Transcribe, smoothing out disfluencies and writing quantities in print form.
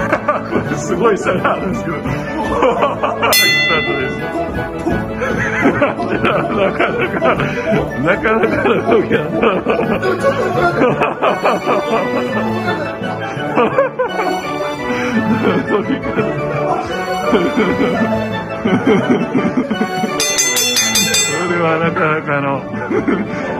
これすごい差があるんですけど、スタートです。なかなかの動きだ。それはなかなかの